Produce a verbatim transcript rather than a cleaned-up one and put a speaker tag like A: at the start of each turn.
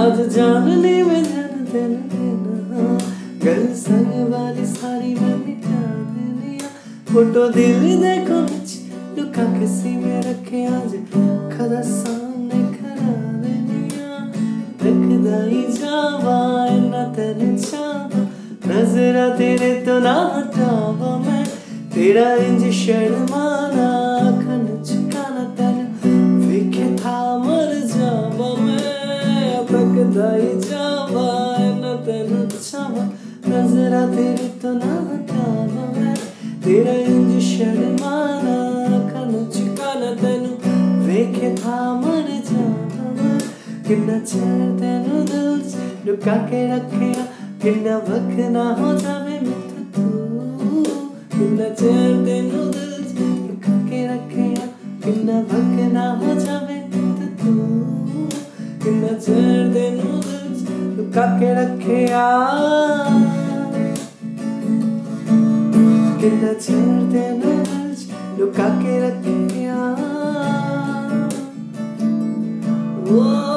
A: आज जानने में जान तेन देना, गल संग वाली सारी मैं मिटा देनी। फोटो दिल देखो नच लुका किसी में रखे, आज खदा सामने खड़ा देनी। रखदा ही जावा इन्ना तेन चावा, नजरा तेरे तो ना हटावा मैं। तेरा इंज शर्माना अखन चुकाना, तेन वेखे था मर जावा मैं। रखदा ही जावा इन्ना तेन चावा, नजरा तेरे तो ना हटावा मैं। तेरा इंज शर्माना अखन चुकाना, तेन वेखे था मर जावा मैं। किन्ना चैर तेनू दिल च लुका के रखिया, किन्ना वक्त ना हो जावे मैथों तू। किन्ना चैर तेनू दिल च लुका के रखिया, किन्ना वक्त ना हो जावे मैथों तू। किन्ना चैर तेनू दिल च लुका के रखिया, किन्ना चैर तेनू दिल च लुका के रखिया।